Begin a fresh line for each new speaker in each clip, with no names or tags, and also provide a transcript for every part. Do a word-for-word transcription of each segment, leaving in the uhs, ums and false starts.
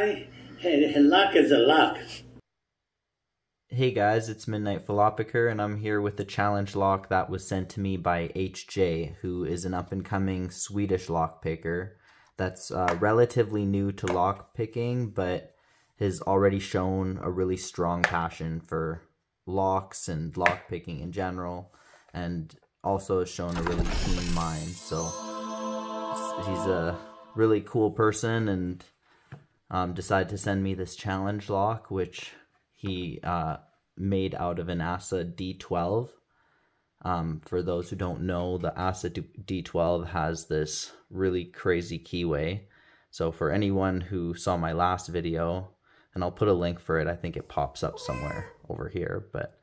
guy. Hey, luck is a luck.
Hey guys, it's Midnight Lockpicker, and I'm here with the challenge lock that was sent to me by H J, who is an up-and-coming Swedish lockpicker that's uh, relatively new to lockpicking, but has already shown a really strong passion for locks and lockpicking in general, and also has shown a really keen mind. So he's a really cool person, and um, decided to send me this challenge lock, which he uh, made out of an A S A D twelve. Um, for those who don't know, the A S A D twelve has this really crazy keyway. So for anyone who saw my last video, and I'll put a link for it, I think it pops up somewhere over here, but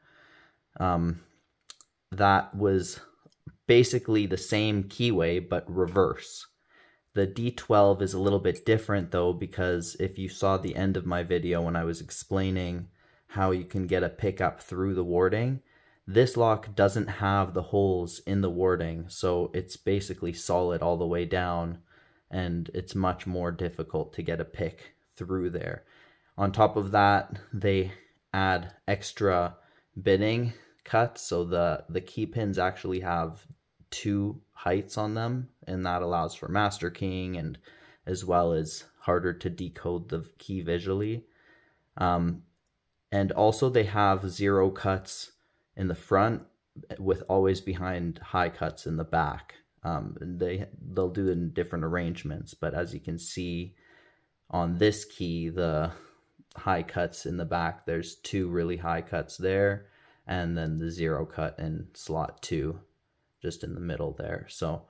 um, that was basically the same keyway, but reverse. The D twelve is a little bit different though, because if you saw the end of my video when I was explaining how you can get a pickup through the warding, this lock doesn't have the holes in the warding, so it's basically solid all the way down, and it's much more difficult to get a pick through there. On top of that, they add extra bitting cuts, so the, the key pins actually have two heights on them, and that allows for master keying, and as well as harder to decode the key visually. Um, and also they have zero cuts in the front, with always behind high cuts in the back. Um, and they, they'll do it in different arrangements, but as you can see on this key, the high cuts in the back, there's two really high cuts there, and then the zero cut in slot two, just in the middle there. So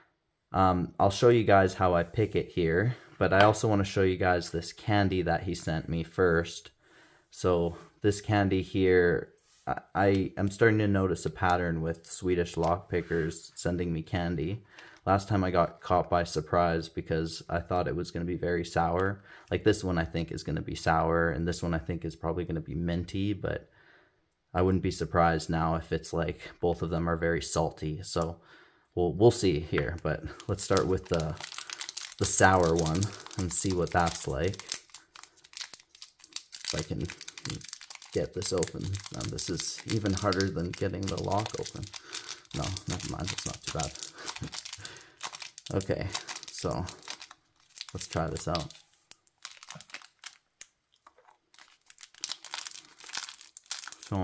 um, I'll show you guys how I pick it here, but I also want to show you guys this candy that he sent me first. So this candy here, I, I am starting to notice a pattern with Swedish lockpickers sending me candy. Last time I got caught by surprise because I thought it was going to be very sour. Like this one I think is going to be sour, and this one I think is probably going to be minty, but I wouldn't be surprised now if it's like both of them are very salty. So we'll, we'll see here, but let's start with the, the sour one and see what that's like. If I can get this open. Now this is even harder than getting the lock open. No, never mind, it's not too bad. Okay, so let's try this out. So,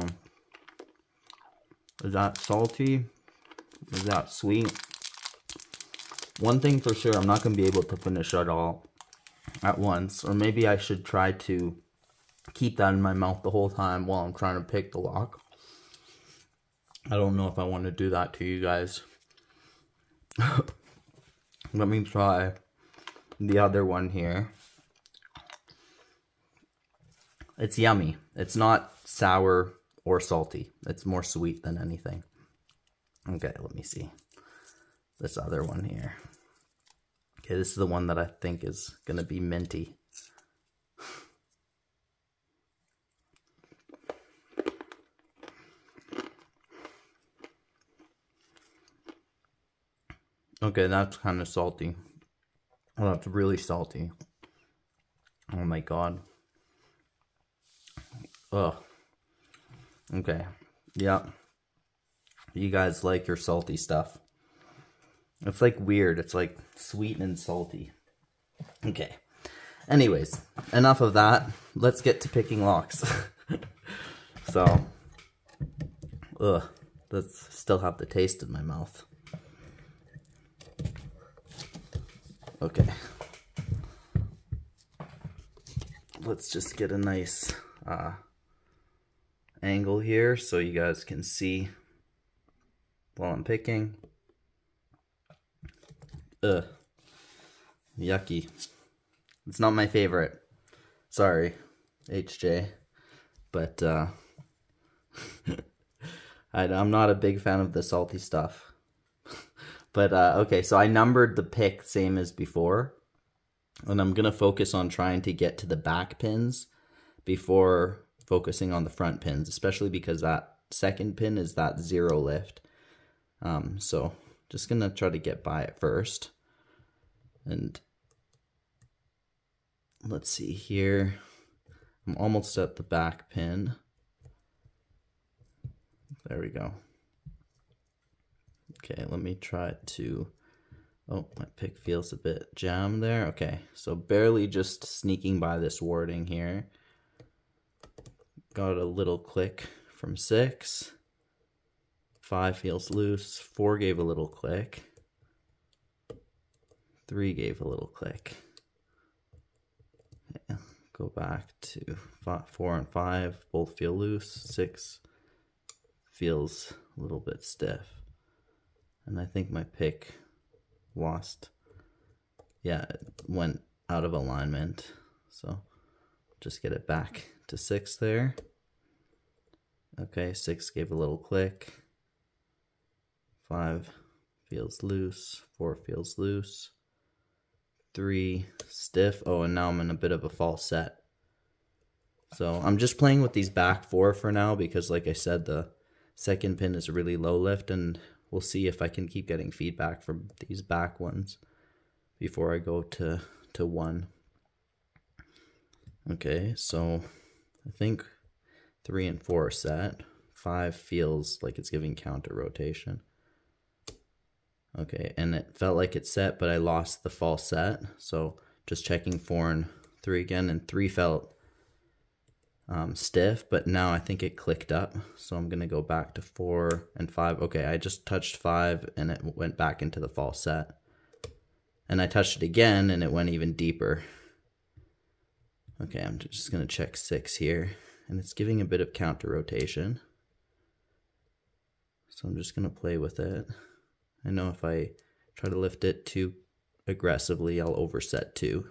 is that salty? Is that sweet? One thing for sure, I'm not going to be able to finish it all at once. Or maybe I should try to keep that in my mouth the whole time while I'm trying to pick the lock. I don't know if I want to do that to you guys. Let me try the other one here. It's yummy. It's not sour or salty. It's more sweet than anything. Okay, let me see this other one here. Okay, this is the one that I think is going to be minty. Okay, that's kind of salty. Oh, that's really salty. Oh my god. Ugh. Okay. Yeah. You guys like your salty stuff. It's like weird. It's like sweet and salty. Okay. Anyways, enough of that. Let's get to picking locks. So, ugh. That's still have the taste in my mouth. Okay, let's just get a nice uh, angle here so you guys can see while I'm picking. Ugh, yucky. It's not my favorite. Sorry, H J, but uh, I, I'm not a big fan of the salty stuff. But, uh, okay, so I numbered the pick same as before, and I'm going to focus on trying to get to the back pins before focusing on the front pins, especially because that second pin is that zero lift. Um, so just going to try to get by it first. And let's see here. I'm almost at the back pin. There we go. Okay, let me try to, oh, my pick feels a bit jammed there. Okay, so barely just sneaking by this warding here. Got a little click from six. Five feels loose. Four gave a little click. Three gave a little click. Yeah, go back to five, four and five. Both feel loose. Six feels a little bit stiff. And I think my pick lost. Yeah, it went out of alignment. So just get it back to six there. Okay, six gave a little click. Five feels loose. Four feels loose. Three stiff. Oh, and now I'm in a bit of a false set. So I'm just playing with these back four for now because, like I said, the second pin is a really low lift, and we'll see if I can keep getting feedback from these back ones before I go to, to one. Okay, so I think three and four are set. Five feels like it's giving counter rotation. Okay, and it felt like it's set, but I lost the false set. So just checking four and three again, and three felt um, stiff, but now I think it clicked up. So I'm gonna go back to four and five. Okay, I just touched five and it went back into the false set. And I touched it again and it went even deeper. Okay, I'm just gonna check six here, and it's giving a bit of counter rotation. So I'm just gonna play with it. I know if I try to lift it too aggressively, I'll overset too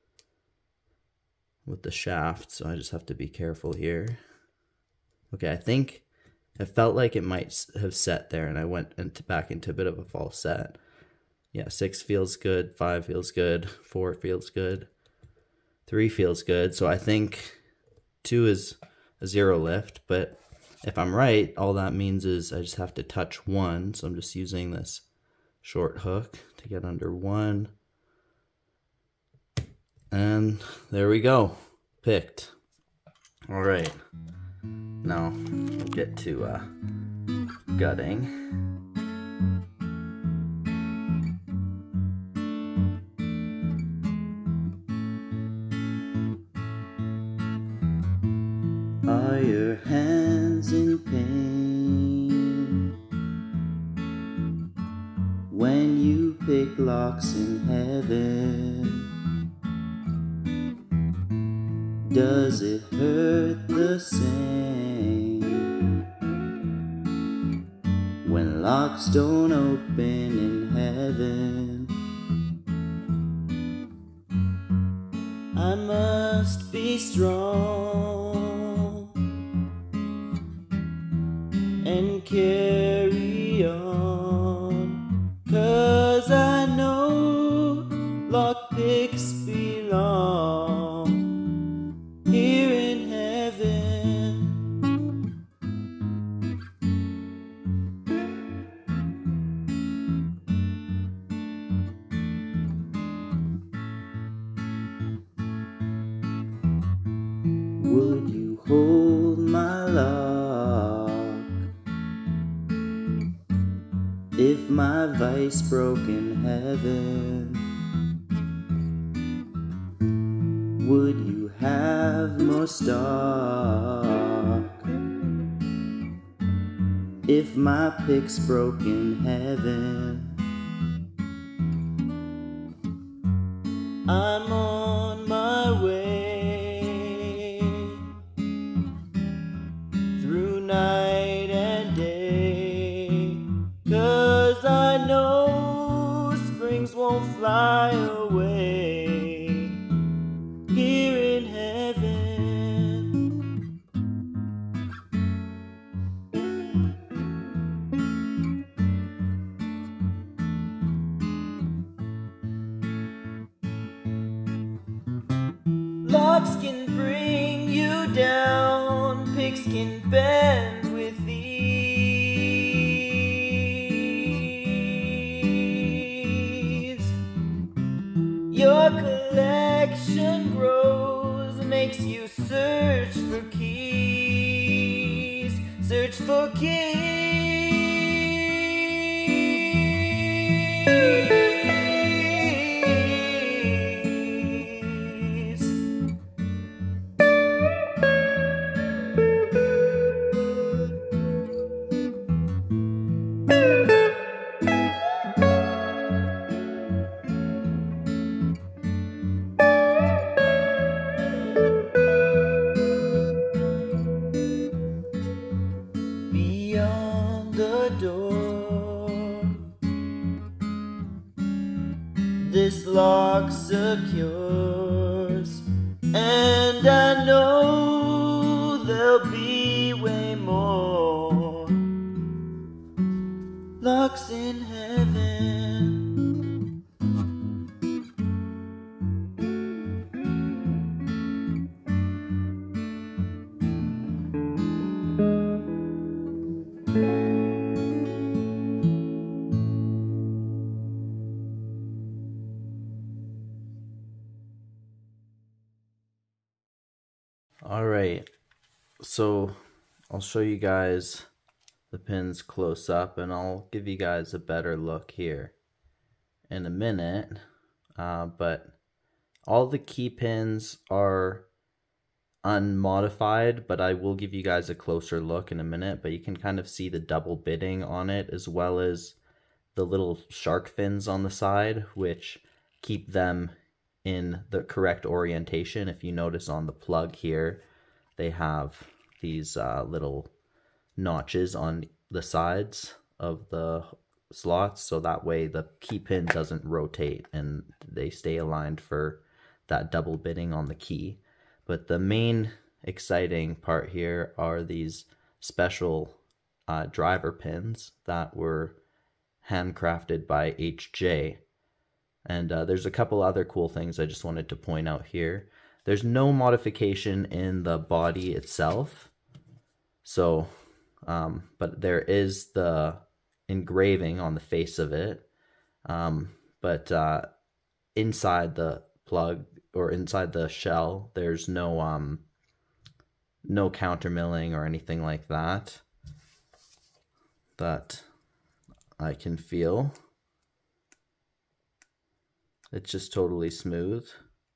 with the shaft, so I just have to be careful here. Okay, I think it felt like it might have set there, and I went into, back into a bit of a false set. Yeah, six feels good, five feels good, four feels good, three feels good. So I think two is a zero lift, but if I'm right, all that means is I just have to touch one. So I'm just using this short hook to get under one. And there we go. Picked. All right. Now we'll get to uh, gutting. Are your hands in pain when you pick locks in heaven? Does it hurt the same when locks don't open in heaven? I must be strong and carry on, 'cause I know lockpicks belong here in heaven. Would you hold my lock if my vice broke in heaven? Would you have more stock if my pick's broke in heaven? I'm on my way through night and day, 'cause I know springs won't fly away here in heaven. Locks can bring you down, picks can bend with ease. Your collection grows search for keys. Beyond the door, this lock secures, and I know there'll be way more locks in heaven. All right, so I'll show you guys the pins close up, and I'll give you guys a better look here in a minute. Uh, but all the key pins are unmodified, but I will give you guys a closer look in a minute. But you can kind of see the double bitting on it, as well as the little shark fins on the side, which keep them in the correct orientation. If you notice on the plug here, they have these uh, little notches on the sides of the slots, so that way the key pin doesn't rotate and they stay aligned for that double bitting on the key. But the main exciting part here are these special uh, driver pins that were handcrafted by H J. And uh, there's a couple other cool things I just wanted to point out here. There's no modification in the body itself. So, um, but there is the engraving on the face of it. Um, but uh, inside the plug, or inside the shell, there's no, um, no counter milling or anything like that that I can feel. It's just totally smooth.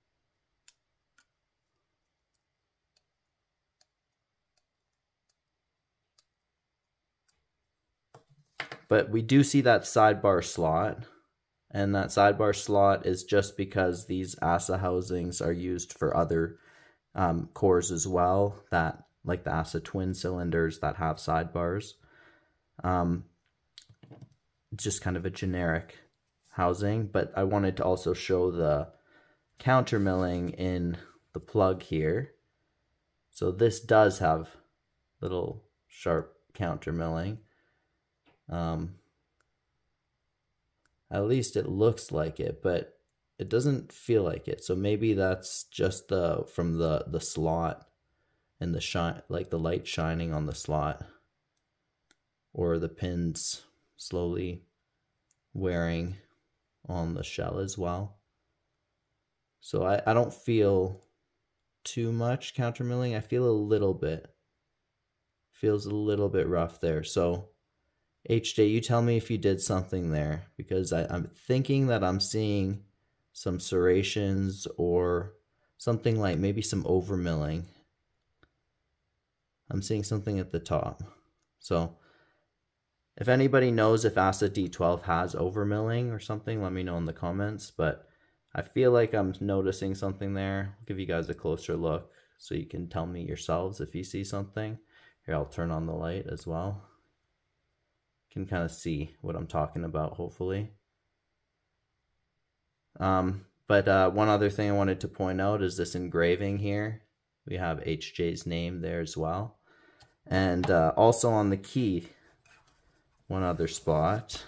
But we do see that sidebar slot, and that sidebar slot is just because these A S A housings are used for other um, cores as well, that like the A S A twin cylinders that have sidebars. Um, just kind of a generic housing, but I wanted to also show the counter milling in the plug here. So this does have little sharp counter milling. Um, at least it looks like it, but it doesn't feel like it. So maybe that's just the from the the slot and the shine, like the light shining on the slot, or the pins slowly wearing on the shell as well. So I, I don't feel too much counter milling. I feel a little bit. Feels a little bit rough there. So H J, you tell me if you did something there, because I, I'm thinking that I'm seeing some serrations or something like maybe some over milling. I'm seeing something at the top. So if anybody knows if A S A D twelve has over milling or something, let me know in the comments. But I feel like I'm noticing something there. I'll give you guys a closer look so you can tell me yourselves if you see something. Here, I'll turn on the light as well. You can kind of see what I'm talking about, hopefully. Um, but uh, one other thing I wanted to point out is this engraving here. We have H J's name there as well. And uh, also on the key, one other spot,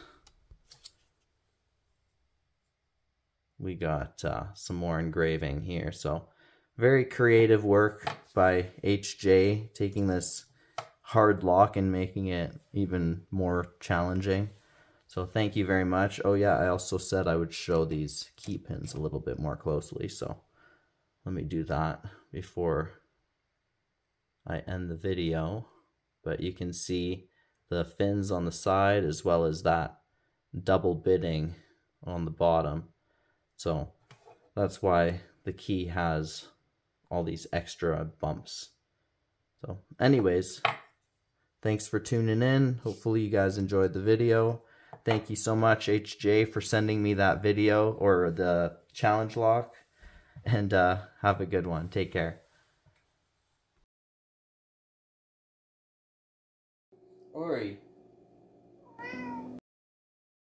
we got uh, some more engraving here. So very creative work by H J, taking this hard lock and making it even more challenging. So thank you very much. Oh yeah, I also said I would show these key pins a little bit more closely. So let me do that before I end the video. but you can see the fins on the side as well as that double bitting on the bottom. So that's why the key has all these extra bumps. So anyways, thanks for tuning in. Hopefully you guys enjoyed the video. Thank you so much, H J, for sending me that video or the challenge lock. And uh, have a good one. Take care. Ori.